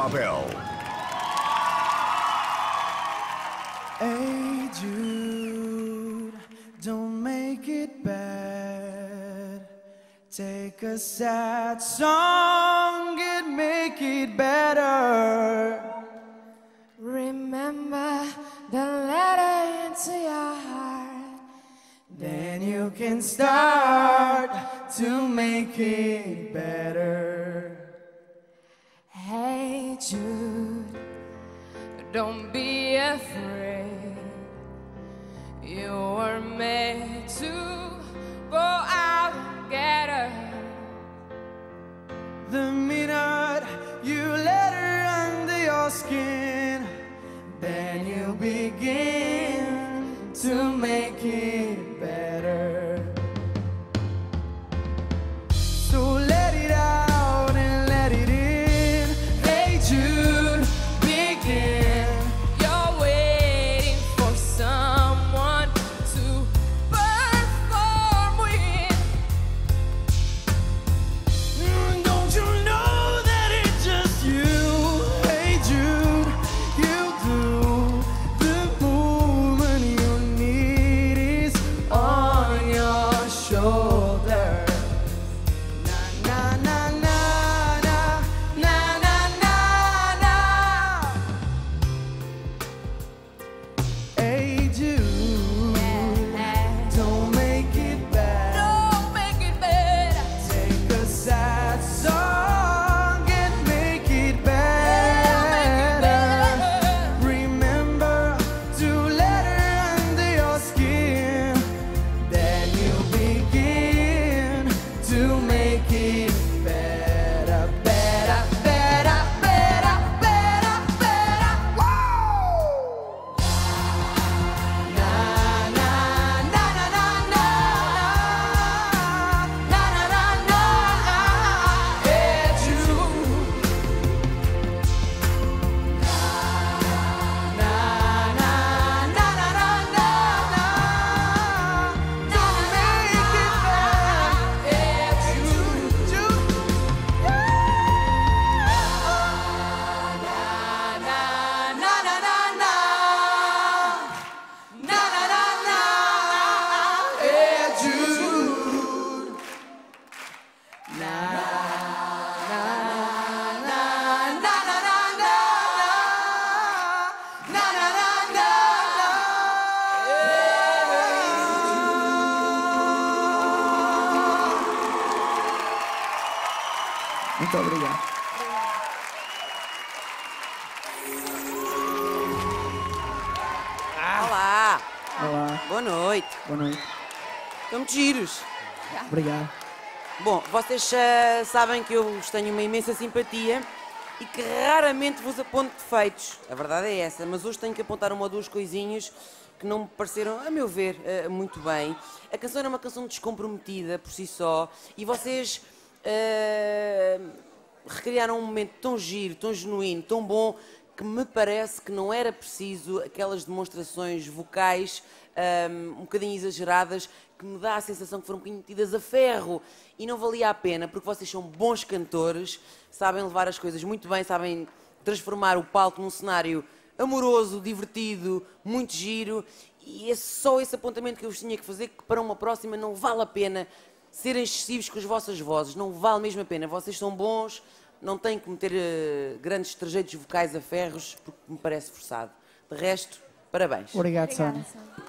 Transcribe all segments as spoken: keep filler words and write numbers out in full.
Babel. Hey Jude, don't make it bad. Take a sad song and make it better. Remember the letter into your heart. Then you can start to make it better. Hey Jude, don't be afraid. You were made to go out and get her. The minute you let her under your skin, then you begin to make it better. So let it out and let it in. Hey Jude, begin. You're waiting for someone to perform with. Mm, Don't you know that it's just you? Hey Jude, you do. The movement you need is on your shoulder. Na na na na na na na na. Hey Jude, don't make it bad. Don't make it better. Take a sad song and make it better. Remember to let her under your skin. Then you begin to make it better, better, better, better, better, better. Woo! Na na na na na na na na na na. Hey Jude. Na na na na na na na. Don't make it bad. Hey Jude, Jude. Na na na na na na. Na na na na. Hey Jude. Na na na na na na na. Na na na na na. Muito obrigado. Olá, Olá, boa noite. boa noite. Estão muito giros. Obrigado. Bom, vocês ah, sabem que eu vos tenho uma imensa simpatia e que raramente vos aponto defeitos. A verdade é essa, mas hoje tenho que apontar uma ou duas coisinhas que não me pareceram, a meu ver, ah, muito bem. A canção era uma canção descomprometida por si só e vocês ah, recriaram um momento tão giro, tão genuíno, tão bom, que me parece que não era preciso aquelas demonstrações vocais um, um bocadinho exageradas, que me dá a sensação que foram um bocadinho metidas a ferro e não valia a pena, porque vocês são bons cantores, sabem levar as coisas muito bem, sabem transformar o palco num cenário amoroso, divertido, muito giro, e é só esse apontamento que eu vos tinha que fazer, que para uma próxima não vale a pena serem excessivos com as vossas vozes, não vale mesmo a pena, vocês são bons, não têm que meter uh, grandes trejeitos vocais a ferros, porque me parece forçado. De resto, parabéns. Obrigado, Obrigada, Sónia. Sónia.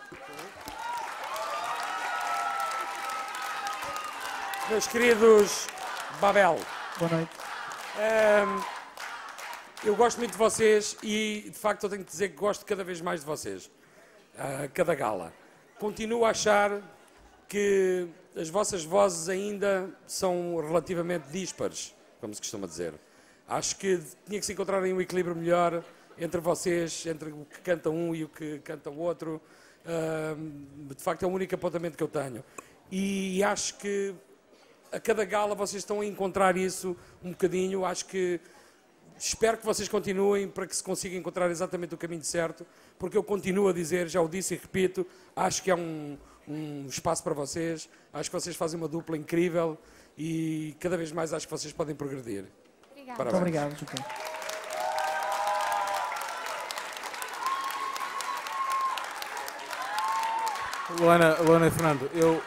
Meus queridos Babel, Boa noite. ehm, eu gosto muito de vocês e, de facto, eu tenho que dizer que gosto cada vez mais de vocês, a cada gala. Continuo a achar que as vossas vozes ainda são relativamente díspares, como se costuma dizer. Acho que tinha que se encontrar um equilíbrio melhor entre vocês, entre o que canta um e o que canta o outro. Ehm, de facto, é o único apontamento que eu tenho. E acho que a cada gala vocês estão a encontrar isso um bocadinho. Acho que espero que vocês continuem para que se consiga encontrar exatamente o caminho certo, porque eu continuo a dizer, já o disse e repito, acho que é um, um espaço para vocês, acho que vocês fazem uma dupla incrível e cada vez mais acho que vocês podem progredir. Obrigada. Parabéns. Muito obrigado, Joaquim. Luana, Luana e Fernando, eu,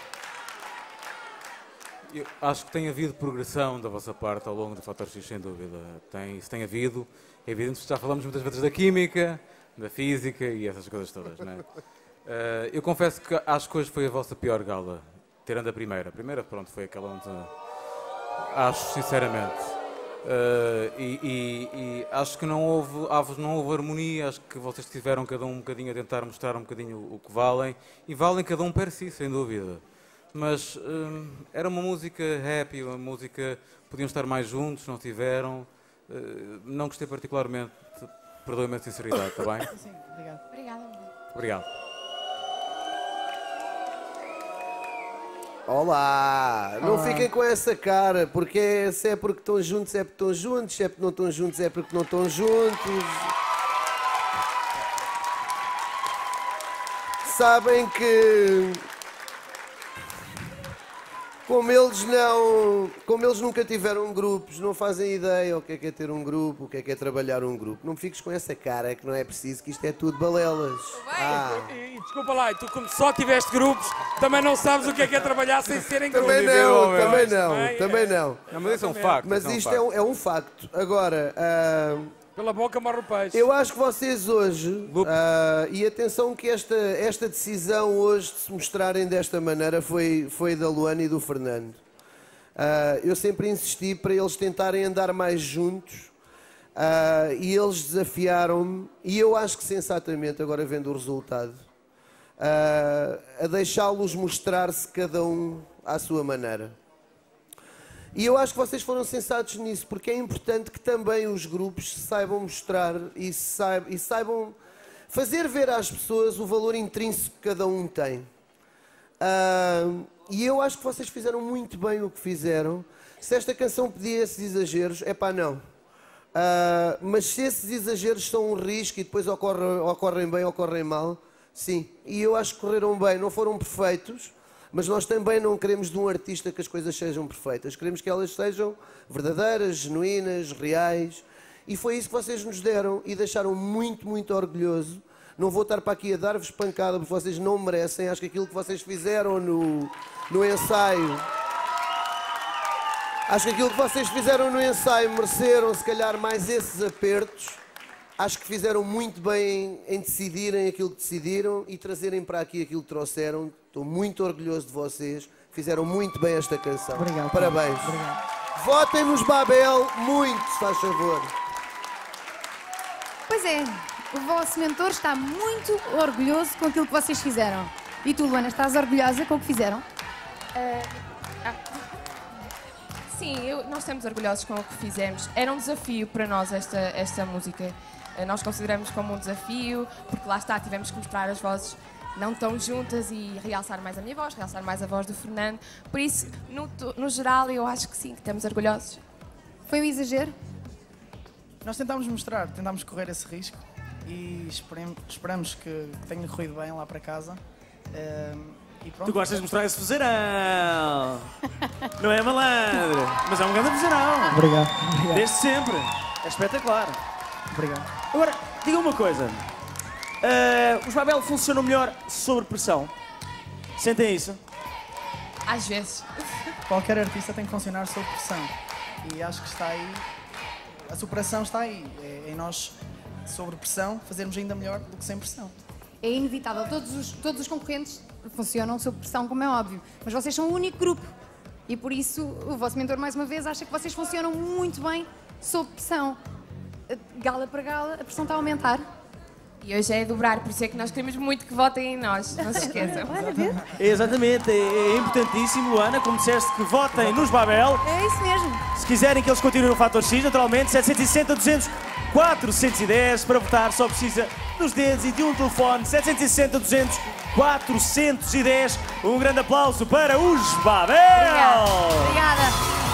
eu acho que tem havido progressão da vossa parte ao longo do Fator X, sem dúvida. Tem, isso tem havido. É evidente que já falamos muitas vezes da química, da física e essas coisas todas, não é? Uh, eu confesso que acho que hoje foi a vossa pior gala, tirando a primeira. A primeira, pronto, foi aquela onde... Acho, sinceramente. Uh, e, e, e acho que não houve, não houve harmonia, acho que vocês tiveram cada um um bocadinho a tentar mostrar um bocadinho o que valem, e valem cada um per si, sem dúvida. Mas uh, era uma música happy, uma música... Podiam estar mais juntos, não tiveram. Uh, não gostei particularmente, perdoe-me a sinceridade, está bem? Sim, obrigado. Obrigada. Obrigado. Olá! Não fiquem com essa cara, porque é, se é porque estão juntos é porque estão juntos, se é porque não estão juntos é porque não estão juntos. Sabem que... Como eles não... Como eles nunca tiveram grupos, não fazem ideia o que é que é ter um grupo, o que é que é trabalhar um grupo. Não fiques com essa cara que não é preciso, que isto é tudo balelas. Ah. E, e, desculpa lá, e tu como só tiveste grupos, também não sabes o que é que é trabalhar sem serem grupos. Também não, também não, também não. Não, mas isso é um facto. Mas isto é um, é um facto. Agora... ah, Pela boca morre o peixe. Eu acho que vocês hoje, uh, e atenção que esta, esta decisão hoje de se mostrarem desta maneira foi, foi da Luana e do Fernando. Uh, eu sempre insisti para eles tentarem andar mais juntos uh, e eles desafiaram-me, e eu acho que sensatamente, agora vendo o resultado, uh, a deixá-los mostrar-se cada um à sua maneira. E eu acho que vocês foram sensatos nisso, porque é importante que também os grupos saibam mostrar e saibam, e saibam fazer ver às pessoas o valor intrínseco que cada um tem. Uh, e eu acho que vocês fizeram muito bem o que fizeram. Se esta canção pedia esses exageros, é pá, não. Uh, mas se esses exageros são um risco e depois ocorrem, ocorrem bem, ocorrem mal, sim. E eu acho que correram bem, não foram perfeitos. Mas nós também não queremos de um artista que as coisas sejam perfeitas. Queremos que elas sejam verdadeiras, genuínas, reais. E foi isso que vocês nos deram e deixaram muito, muito orgulhoso. Não vou estar para aqui a dar-vos pancada porque vocês não merecem. Acho que aquilo que vocês fizeram no, no ensaio... Acho que aquilo que vocês fizeram no ensaio mereceram, se calhar, mais esses apertos. Acho que fizeram muito bem em decidirem aquilo que decidiram e trazerem para aqui aquilo que trouxeram. Estou muito orgulhoso de vocês. Fizeram muito bem esta canção. Obrigado. Parabéns. Obrigado. Votem nos Babel muito, se faz favor. Pois é, o vosso mentor está muito orgulhoso com aquilo que vocês fizeram. E tu, Luana, estás orgulhosa com o que fizeram? Sim, eu, nós estamos orgulhosos com o que fizemos. Era um desafio para nós esta, esta música. Nós consideramos como um desafio, porque lá está, tivemos que mostrar as vozes não tão juntas e realçar mais a minha voz, realçar mais a voz do Fernando. Por isso, no, no geral, eu acho que sim, que estamos orgulhosos. Foi um exagero? Nós tentámos mostrar, tentámos correr esse risco e esperemos, esperamos que, que tenha corrido bem lá para casa. Uh, e pronto. Tu gostas de mostrar esse vozeirão, não é, malandro? Mas é um grande vozeirão. Obrigado. Obrigado. Desde sempre. É espetacular. Obrigado. Agora, diga uma coisa. Uh, os Babel funcionam melhor sob pressão. Sentem isso? Às vezes. Qualquer artista tem que funcionar sob pressão. E acho que está aí, a superação está aí. É em nós, sob pressão, fazermos ainda melhor do que sem pressão. É inevitável. Todos os, todos os concorrentes funcionam sob pressão, como é óbvio. Mas vocês são o único grupo. E por isso, o vosso mentor, mais uma vez, acha que vocês funcionam muito bem sob pressão. Gala para gala, a pressão está a aumentar. E hoje é dobrar, por isso é que nós queremos muito que votem em nós, não se esqueçam. Exatamente, é, é importantíssimo, Luana, como disseste, que votem nos Babel. É isso mesmo. Se quiserem que eles continuem no Fator X, naturalmente, setecentos e sessenta, duzentos, quatrocentos e dez, para votar só precisa dos dedos e de um telefone, setecentos e sessenta, duzentos, quatrocentos e dez. Um grande aplauso para os Babel! Obrigada. Obrigada.